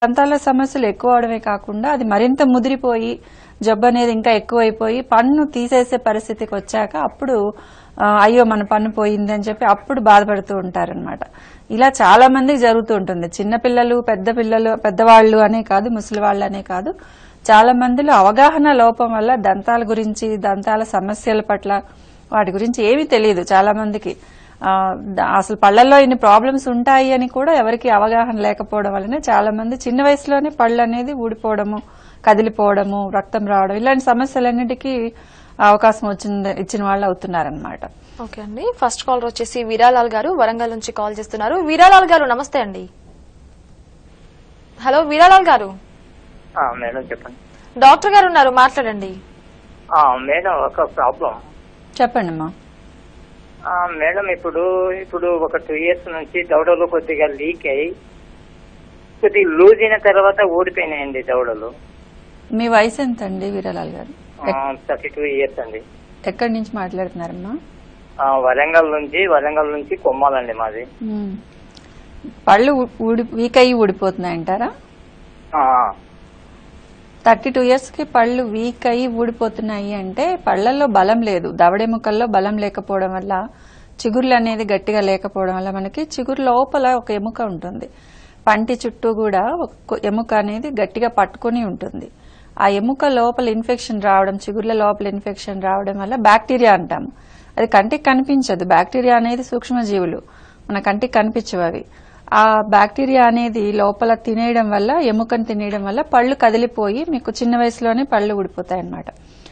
దంతాల సమస్యలు ఎక్కువ అవడమే కాకుండా అది మరింత ముదిరిపోయి జబ్బు అనేది ఇంకా ఎక్కువైపోయి పన్ను తీసేసే పరిస్థితికి వచ్చాక అప్పుడు అయ్యో మన పన్ను పోయింది అని చెప్పి అప్పుడు బాధపడుతూ ఉంటారనమాట. ఇలా చాలా మందికి జరుగుతూ ఉంటుంది. చిన్నపిల్లలు, పెద్దవాళ్లు అనే కాదు, ముసలి వాళ్ళు అనే కాదు, చాలా మందిలో అవగాహన లోపం వల్ల దంతాల గురించి, దంతాల సమస్యల పట్ల వాటి గురించి ఏమీ తెలియదు చాలా మందికి. అసలు పళ్లలో ఇన్ని ప్రాబ్లమ్స్ ఉంటాయి అని కూడా ఎవరికి అవగాహన లేకపోవడం వల్లనే చాలా మంది చిన్న వయసులోనే పళ్ళు అనేది ఊడిపోవడము, కదిలిపోవడము, రక్తం రావడం ఇలాంటి సమస్యలన్నిటికీ అవకాశం ఇచ్చిన వాళ్ళు అవుతున్నారనమాట. ఓకే అండి, ఫస్ట్ కాలర్ వచ్చేసి వీరాలాల్ గారు వరంగల్ నుంచి కాల్ చేస్తున్నారు. వీరాలాల్ గారు నమస్తే అండి. హలో వీరాలాల్ గారు. మేడం చెప్పండి. డాక్టర్ గారు ఉన్నారు, మాట్లాడండి. మేడం ఒక ప్రాబ్లం చెప్పండి అమ్మా. మేడం ఇప్పుడు ఒక 2 years నుంచి దవడలు కొద్దిగా లీక్ అయ్యి కొద్దిగా లూజ్ అయిన తర్వాత ఊడిపోయినాయండి దవడలు. మీ వయసు ఎంత అండి వీరాలాల్ గారు? 32 years అండి. ఎక్కడి నుంచి మాట్లాడుతున్నారమ్మా? వరంగల్ నుంచి కొమ్మాలండి మాది. పళ్ళు వీక్ అయ్యి ఊడిపోతున్నాయంటారా? 32 years కి పళ్ళు వీక్ అయ్యి ఊడిపోతున్నాయి అంటే పళ్లలో బలం లేదు, దవడెముకల్లో బలం లేకపోవడం వల్ల, చిగుర్లు అనేది గట్టిగా లేకపోవడం వల్ల మనకి చిగురు లోపల ఒక ఎముక ఉంటుంది. పంటి చుట్టూ కూడా ఒక ఎముక అనేది గట్టిగా పట్టుకుని ఉంటుంది. ఆ ఎముక లోపల ఇన్ఫెక్షన్ రావడం, చిగుర్ల లోపల ఇన్ఫెక్షన్ రావడం వల్ల బ్యాక్టీరియా అంటాము. అది కంటికి కనిపించదు. బ్యాక్టీరియా అనేది సూక్ష్మజీవులు, మన కంటికి కనిపించవు అవి. ఆ బ్యాక్టీరియా అనేది లోపల తినేయడం వల్ల, ఎముకను తినేయడం వల్ల పళ్ళు కదిలిపోయి మీకు చిన్న వయసులోనే పళ్ళు ఊడిపోతాయి అన్నమాట.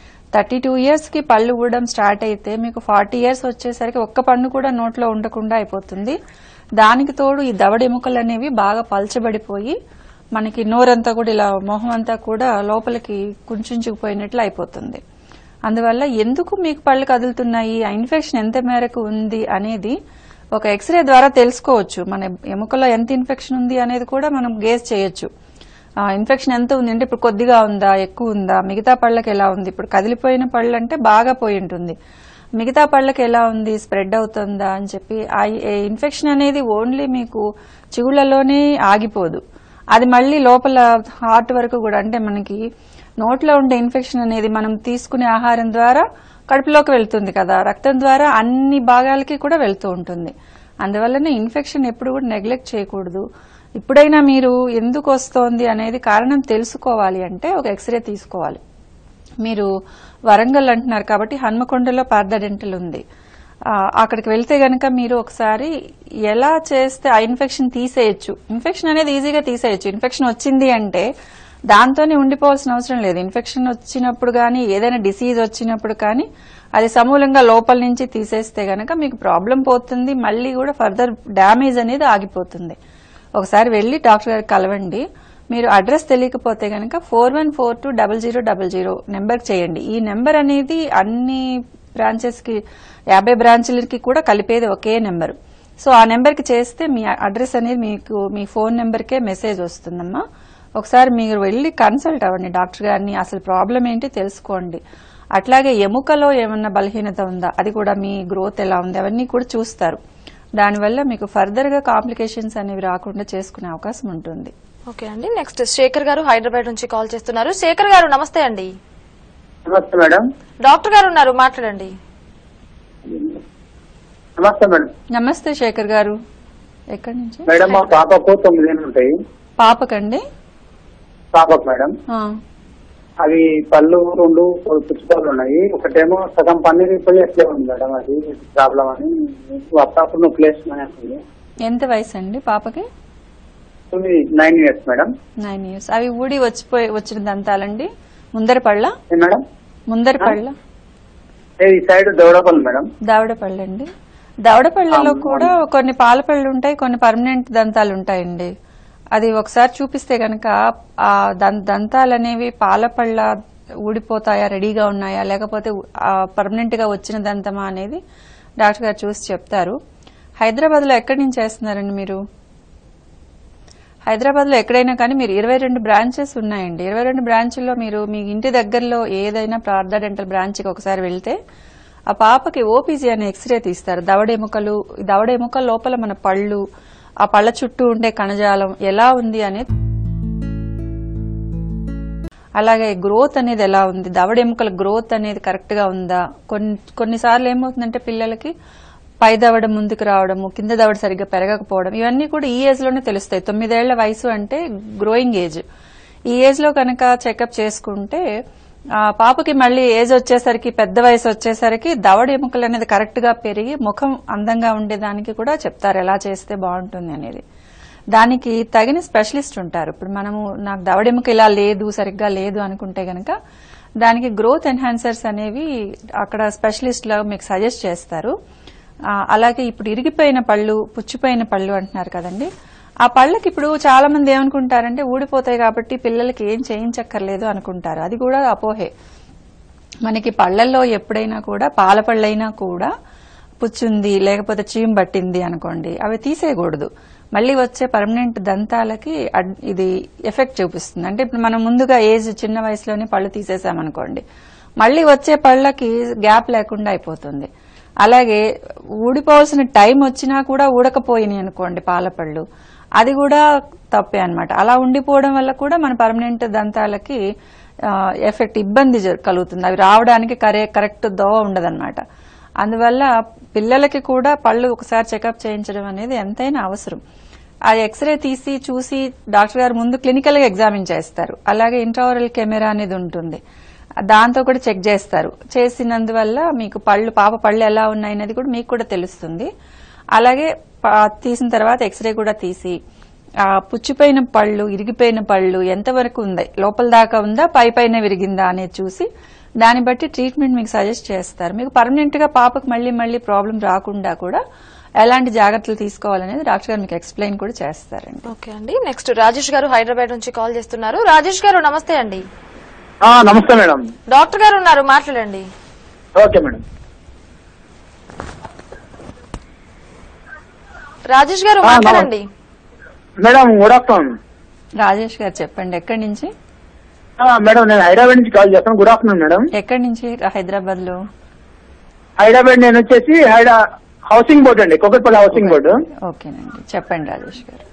32 years కి పళ్ళు ఊడడం స్టార్ట్ అయితే మీకు 40 years వచ్చేసరికి ఒక్క పన్ను కూడా నోట్లో ఉండకుండా అయిపోతుంది. దానికి తోడు ఈ దవడెముకలు అనేవి బాగా పల్చబడిపోయి మనకి నోరంతా కూడా ఇలా మొహం అంతా కూడా లోపలికి కుంచుకుపోయినట్లు అయిపోతుంది. అందువల్ల ఎందుకు మీకు పళ్ళు కదులుతున్నాయి, ఆ ఇన్ఫెక్షన్ ఎంత మేరకు ఉంది అనేది ఒక ఎక్స్రే ద్వారా తెలుసుకోవచ్చు. మన ఎముకలో ఎంత ఇన్ఫెక్షన్ ఉంది అనేది కూడా మనం గేజ్ చేయొచ్చు. ఇన్ఫెక్షన్ ఎంత ఉంది అంటే ఇప్పుడు కొద్దిగా ఉందా, ఎక్కువ ఉందా, మిగతా పళ్ళకి ఎలా ఉంది, ఇప్పుడు కదిలిపోయిన పళ్ళు అంటే బాగా పోయి ఉంటుంది, మిగతా పళ్ళకి ఎలా ఉంది, స్ప్రెడ్ అవుతుందా అని చెప్పి. ఆ ఇన్ఫెక్షన్ అనేది ఓన్లీ మీకు చిగుళ్లలోనే ఆగిపోదు, అది మళ్ళీ లోపల హార్ట్ వరకు కూడా, అంటే మనకి నోట్లో ఉండే ఇన్ఫెక్షన్ అనేది మనం తీసుకునే ఆహారం ద్వారా కడుపులోకి వెళ్తుంది కదా, రక్తం ద్వారా అన్ని భాగాలకి కూడా వెళ్తూ ఉంటుంది. అందువల్లనే ఇన్ఫెక్షన్ ఎప్పుడు కూడా నెగ్లెక్ట్ చేయకూడదు. ఇప్పుడైనా మీరు ఎందుకు వస్తోంది అనేది కారణం తెలుసుకోవాలి అంటే ఒక ఎక్స్రే తీసుకోవాలి. మీరు వరంగల్ అంటున్నారు కాబట్టి హన్మకొండలో పార్థ డెంటల్ ఉంది. అక్కడికి వెళ్తే గనక మీరు ఒకసారి ఎలా చేస్తే ఆ ఇన్ఫెక్షన్ తీసేయచ్చు. ఇన్ఫెక్షన్ అనేది ఈజీగా తీసేయచ్చు. ఇన్ఫెక్షన్ వచ్చింది అంటే దాంతోనే ఉండిపోవాల్సిన అవసరం లేదు. ఇన్ఫెక్షన్ వచ్చినప్పుడు కానీ, ఏదైనా డిసీజ్ వచ్చినప్పుడు కానీ అది సమూలంగా లోపల నుంచి తీసేస్తే గనక మీకు ప్రాబ్లం పోతుంది, మళ్ళీ కూడా ఫర్దర్ డ్యామేజ్ అనేది ఆగిపోతుంది. ఒకసారి వెళ్లి డాక్టర్ గారికి కలవండి. మీరు అడ్రస్ తెలియకపోతే గనక 41420000 నెంబర్కి చేయండి. ఈ నెంబర్ అనేది అన్ని బ్రాంచెస్ కి 50 బ్రాంచ్లకి కూడా కలిపేది ఒకే నెంబర్. సో ఆ నెంబర్కి చేస్తే మీ అడ్రస్ అనేది మీకు మీ ఫోన్ నెంబర్కే మెసేజ్ వస్తుందమ్మా. ఒకసారి మీరు వెళ్లి కన్సల్ట్ అవ్వండి డాక్టర్ గారిని, అసలు ప్రాబ్లం ఏంటి తెలుసుకోండి. అట్లాగే ఎముకలో ఏమన్నా బలహీనత ఉందా, అది కూడా మీ గ్రోత్ ఎలా ఉంది, అవన్నీ కూడా చూస్తారు. దానివల్ల మీకు ఫర్దర్ గా కాంప్లికేషన్స్ అనేవి రాకుండా చేసుకునే అవకాశం ఉంటుంది. ఓకే అండి, నెక్స్ట్ శేఖర్ గారు హైదరాబాద్ నుంచి కాల్ చేస్తున్నారు. శేఖర్ గారు నమస్తే అండి. నమస్తే మేడం. డాక్టర్ గారు ఉన్నారు, మాట్లాడండి. నమస్తే మేడం. నమస్తే శేఖర్ గారు, ఎక్కడి నుంచి? మేడం మా పాపకు 9 ఏళ్ళు ఉంటాయి. పాపకండి? పాపకు మేడం. అవి పళ్ళు 2 పుచ్చుకోలు ఉన్నాయి. ఒకటేమో సగం పన్ను పోయి ఎట్లే ఉంది మేడం, అది ప్రాబ్లం అని అప్పుడప్పుడు నొప్పి లేస్తుంది. ఎంత వయసు అండి పాపకి? 9 years మేడం. 9 years. అవి ఊడి వచ్చిన దంతాలండి? ముందర పళ్ళ? మేడం ముందర పళ్ళ? ఈ సైడ్ దవడపళ్ళు మేడం. దవడపళ్ళండి. దవడపళ్ళలో కూడా కొన్ని పాల పళ్ళు ఉంటాయి, కొన్ని పర్మనెంట్ దంతాలు ఉంటాయండి. అది ఒకసారి చూపిస్తే గనక ఆ దంతాలు అనేవి పాల పళ్ళ ఊడిపోతాయా, రెడీగా ఉన్నాయా, లేకపోతే పర్మనెంట్ గా వచ్చిన దంతమా అనేది డాక్టర్ గారు చూసి చెప్తారు. హైదరాబాద్ లో ఎక్కడి నుంచి చేస్తున్నారండి మీరు? హైదరాబాద్ లో ఎక్కడైనా కానీ మీరు 22 బ్రాంచెస్ ఉన్నాయండి. 22 బ్రాంచ్ల్లో మీరు మీ ఇంటి దగ్గరలో ఏదైనా పార్థ డెంటల్ బ్రాంచ్కి ఒకసారి వెళ్తే ఆ పాపకి ఓపీజీ అనే ఎక్స్రే తీస్తారు. దవడ ఎముకల లోపల మన పళ్ళు, ఆ పళ్ళ చుట్టూ ఉండే కణజాలం ఎలా ఉంది అనేది అలాగే గ్రోత్ అనేది ఎలా ఉంది, దవడ ఎముకల గ్రోత్ అనేది కరెక్ట్ గా ఉందా. కొన్నిసార్లు ఏమవుతుందంటే పిల్లలకి పై దవడ ముందుకు రావడము, కింద దవడ సరిగ్గా పెరగకపోవడం, ఇవన్నీ కూడా ఈ ఏజ్ లోనే తెలుస్తాయి. 9 ఏళ్ల వయసు అంటే గ్రోయింగ్ ఏజ్. ఈ ఏజ్ లో కనుక చెకప్ చేసుకుంటే పాపకి మళ్ళీ ఏజ్ వచ్చేసరికి, పెద్ద వయసు వచ్చేసరికి దవడ ఎముకలు అనేది కరెక్ట్ గా పెరిగి ముఖం అందంగా ఉండేదానికి కూడా చెప్తారు ఎలా చేస్తే బాగుంటుంది అనేది. దానికి తగిన స్పెషలిస్ట్ ఉంటారు. ఇప్పుడు మనము నాకు దవడ ఎముక ఇలా లేదు, సరిగ్గా లేదు అనుకుంటే గనక దానికి గ్రోత్ ఎన్హాన్సర్స్ అనేవి అక్కడ స్పెషలిస్ట్లో మీకు సజెస్ట్ చేస్తారు. అలాగే ఇప్పుడు ఇరిగిపోయిన పళ్ళు, పుచ్చిపోయిన పళ్ళు అంటున్నారు కదండి, ఆ పళ్ళకి ఇప్పుడు చాలా మంది ఏమనుకుంటారంటే ఊడిపోతాయి కాబట్టి పిల్లలకి ఏం చేయించక్కర్లేదు అనుకుంటారు. అది కూడా అపోహే. మనకి పళ్ళల్లో ఎప్పుడైనా కూడా, పాల పళ్ళైనా కూడా పుచ్చుంది లేకపోతే చీమ్ పట్టింది అనుకోండి, అవి తీసేయకూడదు. మళ్ళీ వచ్చే పర్మనెంట్ దంతాలకి ఇది ఎఫెక్ట్ చూపిస్తుంది. అంటే ఇప్పుడు మనం ముందుగా ఏజ్ చిన్న వయసులోనే పళ్ళు తీసేసామనుకోండి, మళ్ళీ వచ్చే పళ్ళకి గ్యాప్ లేకుండా అయిపోతుంది. అలాగే ఊడిపోవాల్సిన టైం వచ్చినా కూడా ఊడకపోయినాయి అనుకోండి పాలపళ్ళు, అది కూడా తప్పే అన్నమాట. అలా ఉండిపోవడం వల్ల కూడా మన పర్మనెంట్ దంతాలకి ఎఫెక్ట్, ఇబ్బంది కలుగుతుంది. అవి రావడానికి కరెక్ట్ దోవ ఉండదన్నమాట. అందువల్ల పిల్లలకి కూడా పళ్ళు ఒకసారి చెకప్ చేయించడం అనేది ఎంతైనా అవసరం. ఆ ఎక్స్రే తీసి చూసి డాక్టర్ గారు ముందు క్లినికల్ గా ఎగ్జామిన్ చేస్తారు. అలాగే ఇంట్రావరల్ కెమెరా అనేది ఉంటుంది, దాంతో కూడా చెక్ చేస్తారు. చేసినందువల్ల మీకు పాప పళ్ళు ఎలా ఉన్నాయనేది కూడా మీకు కూడా తెలుస్తుంది. అలాగే తీసిన తర్వాత ఎక్స్రే కూడా తీసి పుచ్చిపోయిన పళ్ళు, ఇరిగిపోయిన పళ్ళు ఎంతవరకు ఉంది, లోపల దాకా ఉందా, పైన విరిగిందా అనేది చూసి దాన్ని బట్టి ట్రీట్మెంట్ మీకు సజెస్ట్ చేస్తారు. మీకు పర్మనెంట్ గా పాపకు మళ్ళీ ప్రాబ్లం రాకుండా కూడా ఎలాంటి జాగ్రత్తలు తీసుకోవాలనేది డాక్టర్ గారు మీకు ఎక్స్ప్లెయిన్ కూడా చేస్తారండి. ఓకే అండి. నెక్స్ట్ రాజేష్ గారు హైదరాబాద్ నుంచి కాల్ చేస్తున్నారు. రాజేష్ గారు నమస్తే అండి. నమస్తే మేడం. డాక్టర్ గారు ఉన్నారు, మాట్లాడండి. Okay madam. రాజేష్ గారు మాట్లాడండి. Madam good afternoon. రాజేష్ గారు చెప్పండి, ఎక్కడి నుంచి? మేడం నేను హైదరాబాద్ నుంచి కాల్ చేస్తాను. Good afternoon madam. ఎక్కడి నుంచి హైదరాబాద్ లో? హైదరాబాద్ నేను వచ్చేసి హౌసింగ్ బోర్డు అండి, కొకట్పల్లి హౌసింగ్ బోర్డు. ఓకేనండి, చెప్పండి రాజేష్ గారు.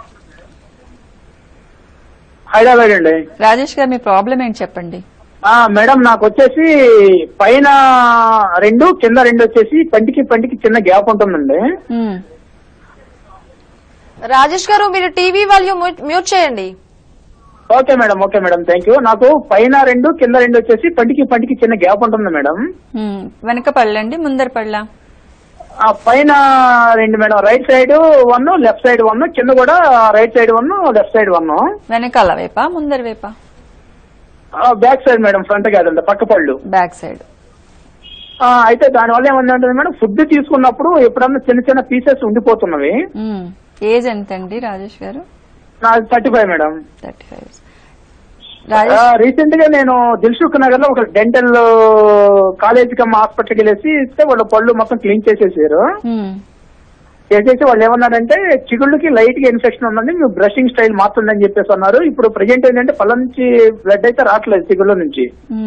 హైదరాబాద్ అండి. రాజేష్ గారు మీ ప్రాబ్లం ఏంటి చెప్పండి. మేడం నాకు వచ్చేసి పైన 2, కింద 2 వచ్చేసి పంటికి చిన్న గ్యాప్ ఉంటుందండి. రాజేష్ గారు మీరు టీవీ వాల్యూమ్ మ్యూట్ చేయండి. Okay madam, okay madam, thank you. నాకు పైన 2, కింద 2 వచ్చేసి పంటికి చిన్న గ్యాప్ ఉంటుంది మేడం. వెనక పళ్ళండి, ముందర పళ్ళ? పైన 2 madam, right side 1, left side 1, కింద కూడా రైట్ సైడ్ 1, లెఫ్ట్ సైడ్ 1. వెనకాల వైపా, ముందర వైపా? బ్యాక్ సైడ్ మేడం, ఫ్రంట్ కాదండి, పక్క పళ్ళు, బ్యాక్ సైడ్. అయితే దానివల్ల ఏమంటే మేడం, ఫుడ్ తీసుకున్నప్పుడు ఎప్పుడన్నా చిన్న పీసెస్ ఉండిపోతున్నవి. ఏజ్ ఎంత అండి రాజేష్ గారు? నాకు 35 మేడం. 35. రీసెంట్ గా నేను దిల్సుఖ్ నగర్ లో ఒక డెంటల్ కాలేజ్ కమ్ హాస్పిటల్కి వెళ్ళేసి ఇస్తే వాళ్ళ పళ్ళు మొత్తం క్లీన్ చేసేసారు. చేసేసి వాళ్ళు ఏమన్నారంటే చిగుళ్ళకి లైట్ గా ఇన్ఫెక్షన్ ఉందండి, మీరు బ్రషింగ్ స్టైల్ మార్చండి అని చెప్పేసి అన్నారు. ఇప్పుడు ప్రెజెంట్ ఏంటంటే పళ్ళ నుంచి బ్లడ్ అయితే రావట్లేదు చిగుళ్ళ నుంచి.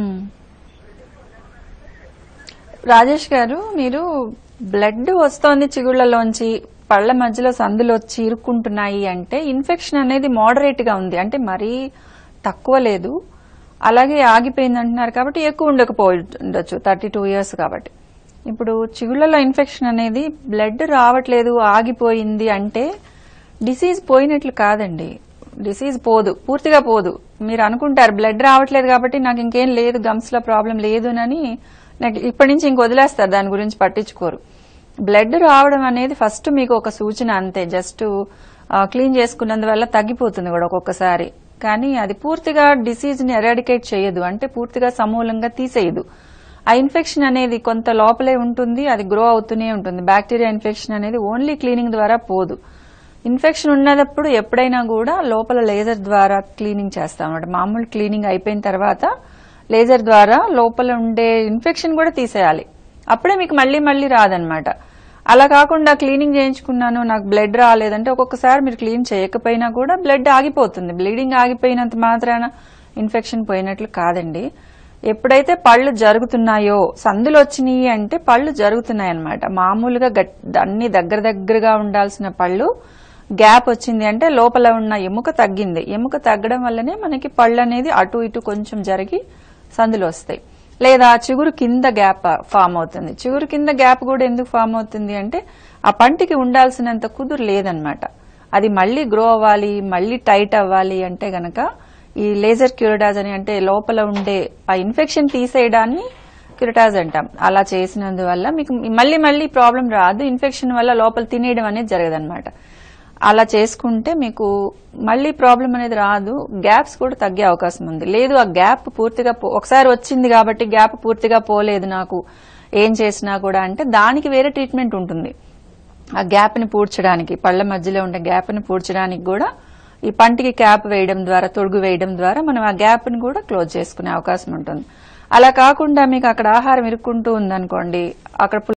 రాజేష్ గారు, మీరు బ్లడ్ వస్తోంది చిగుళ్లలోంచి, పళ్ల మధ్యలో సందులు వచ్చి ఇరుక్కుంటున్నాయి అంటే ఇన్ఫెక్షన్ అనేది మోడరేట్ గా ఉంది, అంటే మరీ తక్కువ లేదు. అలాగే ఆగిపోయింది అంటున్నారు కాబట్టి ఎక్కువ ఉండకపోవచ్చు, 32 years కాబట్టి. ఇప్పుడు చిగుళ్లలో ఇన్ఫెక్షన్ అనేది బ్లడ్ రావట్లేదు, ఆగిపోయింది అంటే డిసీజ్ పోయినట్లు కాదండి. డిసీజ్ పోదు, పూర్తిగా పోదు. మీరు అనుకుంటారు బ్లడ్ రావట్లేదు కాబట్టి నాకు ఇంకేం లేదు, గమ్స్ లో ప్రాబ్లం లేదు అని నాకు ఇప్పటి నుంచి ఇంక వదిలేస్తారు, దాని గురించి పట్టించుకోరు. బ్లడ్ రావడం అనేది ఫస్ట్ మీకు ఒక సూచన అంతే, జస్ట్ క్లీన్ చేసుకున్నందువల్ల తగ్గిపోతుంది కూడా ఒక్కొక్కసారి. కానీ అది పూర్తిగా డిసీజ్ ని ఎరాడికేట్ చేయదు, అంటే పూర్తిగా సమూలంగా తీసేయదు. ఆ ఇన్ఫెక్షన్ అనేది కొంత లోపలే ఉంటుంది, అది గ్రో అవుతూనే ఉంటుంది. బ్యాక్టీరియా ఇన్ఫెక్షన్ అనేది ఓన్లీ క్లీనింగ్ ద్వారా పోదు. ఇన్ఫెక్షన్ ఉన్నప్పుడు ఎప్పుడైనా కూడా లోపల లేజర్ ద్వారా క్లీనింగ్ చేస్తాం అన్నమాట. మామూలు క్లీనింగ్ అయిపోయిన తర్వాత లేజర్ ద్వారా లోపల ఉండే ఇన్ఫెక్షన్ కూడా తీసేయాలి, అప్పుడే మీకు మళ్ళీ రాదనమాట. అలా కాకుండా క్లీనింగ్ చేయించుకున్నాను నాకు బ్లడ్ రాలేదంటే ఒక్కొక్కసారి మీరు క్లీన్ చేయకపోయినా కూడా బ్లడ్ ఆగిపోతుంది. బ్లీడింగ్ ఆగిపోయినంత మాత్రాన ఇన్ఫెక్షన్ పోయినట్లు కాదండి. ఎప్పుడైతే పళ్ళు జరుగుతున్నాయో, సందులు వచ్చినాయి అంటే పళ్ళు జరుగుతున్నాయి అనమాట. మామూలుగా అన్ని దగ్గరగా ఉండాల్సిన పళ్ళు గ్యాప్ వచ్చింది అంటే లోపల ఉన్న ఎముక తగ్గింది. ఎముక తగ్గడం వల్లనే మనకి పళ్ళు అనేది అటు ఇటు కొంచెం జరిగి సందులు వస్తాయి. లేదా చిగురు కింద గ్యాప్ ఫామ్ అవుతుంది. చిగురు కింద గ్యాప్ కూడా ఎందుకు ఫామ్ అవుతుంది అంటే ఆ పంటికి ఉండాల్సినంత కుదురు లేదనమాట. అది మళ్ళీ గ్రో అవ్వాలి, మళ్ళీ టైట్ అవ్వాలి అంటే గనక ఈ లేజర్ క్యూరటాజ్ అని, అంటే లోపల ఉండే ఆ ఇన్ఫెక్షన్ తీసేయడాన్ని క్యూరటాజ్ అంటాం. అలా చేసినందువల్ల మీకు మళ్ళీ మళ్ళీ ప్రాబ్లం రాదు. ఇన్ఫెక్షన్ వల్ల లోపల తినేయడం అనేది జరగదనమాట. అలా చేసుకుంటే మీకు మళ్ళీ ప్రాబ్లం అనేది రాదు. గ్యాప్స్ కూడా తగ్గే అవకాశం ఉంది. లేదు ఆ గ్యాప్ పూర్తిగా ఒకసారి వచ్చింది కాబట్టి గ్యాప్ పూర్తిగా పోలేదు నాకు ఏం చేసినా కూడా అంటే దానికి వేరే ట్రీట్మెంట్ ఉంటుంది. ఆ గ్యాప్ ని పూడ్చడానికి, పళ్ల మధ్యలో ఉండే గ్యాప్ ని పూడ్చడానికి కూడా ఈ పంటికి క్యాప్ వేయడం ద్వారా, తొడుగు వేయడం ద్వారా మనం ఆ గ్యాప్ ని కూడా క్లోజ్ చేసుకునే అవకాశం ఉంటుంది. అలా కాకుండా మీకు అక్కడ ఆహారం ఇరుక్కుంటూ ఉందనుకోండి, అక్కడ